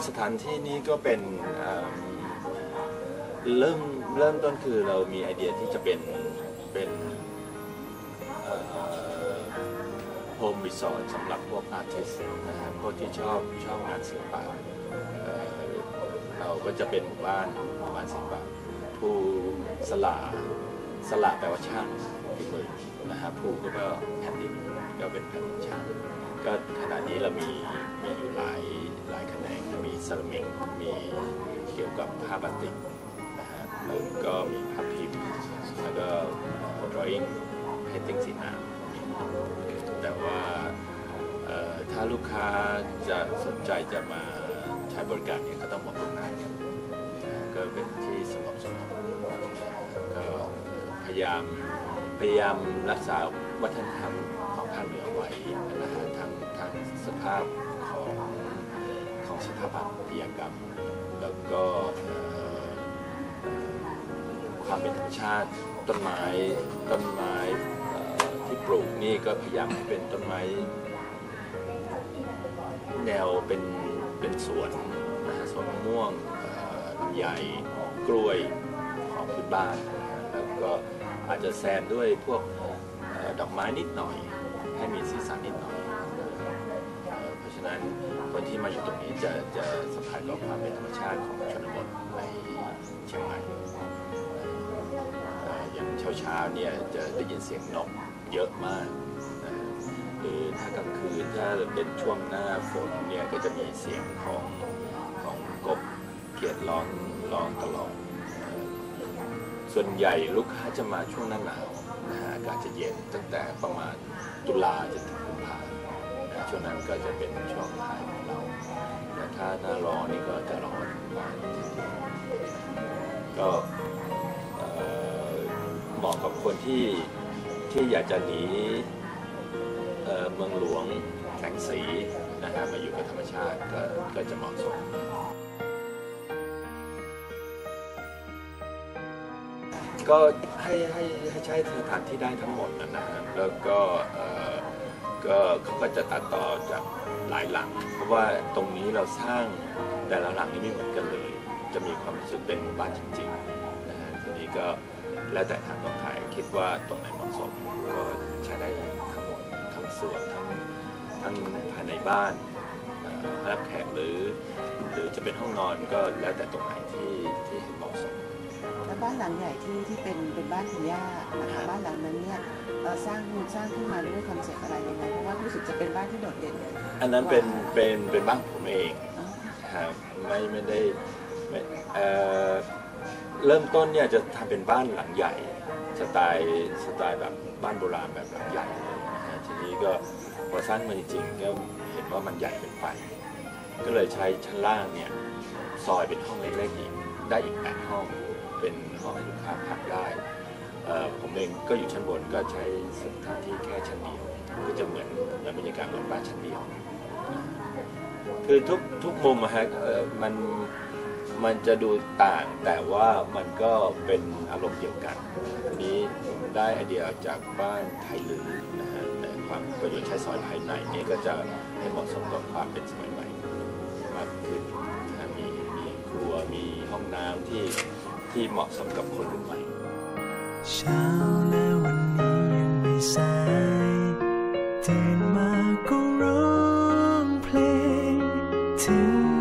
สถานที่นี้ก็เป็นเริ่มต้นคือเรามีไอเดียที่จะเป็นโฮมรีสอร์ทสำหรับพวกอาร์ติสต์นะครับพวกที่ชอบงานศิลปะเราก็จะเป็นหมู่บ้านศิลปะผู้สละแปลว่าช่างฝีมือนะครับผู้ก็แผ่นดินก็เป็นแผ่นดินช่างก็ขณะนี้เรามีอยู่หลายแขนงมีเซรามิกมีเกี่ยวกับผ้าบาติกนะฮะแล้วก็มีผ้าพิมพ์แล้วก็drawing painting สีน้ำแต่ว่าถ้าลูกค้าจะสนใจจะมาใช้บริการเนี่ยก็ต้องบอกล่วงหน้ากันก็เป็นที่สงบก็พยายามรักษาวัฒนธรรมของภาคเหนือไว้นะฮะทั้งสภาพของสถาปัตยกรรมแล้วก็ความเป็นธรรมชาติต้นไม้ที่ปลูกนี่ก็พยายามให้เป็นต้นไม้แนวเป็นสวนนะฮะสวนมะม่วงลำไยกล้วยของพื้นบ้านแล้วก็อาจจะแซมด้วยพวกดอกไม้นิดหน่อยให้มีสีสันนิดหน่อยเพราะฉะนั้นคนที่มาอยู่ตรงนี้จะสัมผัสกับความเป็นธรรมชาติของชนบทในเชียงใหม่อย่างเช้าเนี่ยจะได้ยินเสียงนกเยอะมากหรือถ้ากลางคืนถ้าเป็นช่วงหน้าฝนเนี่ยก็จะมีเสียงของกบเขียดร้องตลอดส่วนใหญ่ลูกค้าจะมาช่วงหน้าหนาวนะฮะอากาศจะเย็นตั้งแต่ประมาณตุลาจนถึงกุมภาพันธ์ช่วงนั้นก็จะเป็นช่วงไฮของเราแต่ถ้าหน้าร้อนนี่ก็จะร้อนมากก็เหมาะกับคนที่อยากจะหนีเมืองหลวงแสงสีนะฮะมาอยู่กับธรรมชาติก็จะเหมาะสมก็ให้ใช้สถานที่ได้ทั้งหมดนะฮะแล้วก็เขาก็จะตัดต่อจากหลายหลังเพราะว่าตรงนี้เราสร้างแต่ละหลังนี้ไม่เหมือนกันเลยจะมีความรู้สึกเป็นหมู่บ้านจริงๆนะฮะทีนี้ก็แล้วแต่ทางต้องขายคิดว่าตรงไหนเหมาะสมก็ใช้ได้ทั้งหมดทั้งส่วนทั้งภายในบ้านรับแขกหรือจะเป็นห้องนอนก็แล้วแต่ตรงไหนที่เหมาะสมแล้วบ้านหลังใหญ่ที่เป็นบ้านคุณย่านะคะบ้านหลังนั้นเนี่ยสร้างขึ้นมาด้วยคอนเซ็ปต์อะไรยังไงเพราะว่ารู้สึกจะเป็นบ้านที่โดดเด่นอันนั้นเป็นบ้านผมเองครับไม่ได้เริ่มต้นเนี่ยจะทำเป็นบ้านหลังใหญ่สไตล์แบบบ้านโบราณแบบหลังใหญ่เลยนะฮะทีนี้ก็พอสร้างมาจริงๆก็เห็นว่ามันใหญ่เป็นไปก็เลยใช้ชั้นล่างเนี่ยซอยเป็นห้องเล็กๆอีกได้อีก8ห้องเป็นห้องให้ลูกค้าพักได้ผมเองก็อยู่ชั้นบนก็ใช้สถานที่แค่ชั้นเดียวก็จะเหมือนบรรยากาศเหมือนบ้านชั้นเดียวคือทุกมุมอะฮะมันจะดูต่างแต่ว่ามันก็เป็นอารมณ์เดียวกันทีนี้ได้ไอเดียจากบ้านไทยลือนะฮะแต่ความประโยชน์ใช้ซอยภายในนี้ก็จะให้เหมาะสมกับความเป็นสมัยใหม่มากขึ้นมีครัวมีห้องน้ำที่เหมาะสมกับคนรุ่นใหม่เช้าและวันนี้ยังไม่สายตื่นมาก็ร้องเพลงถึง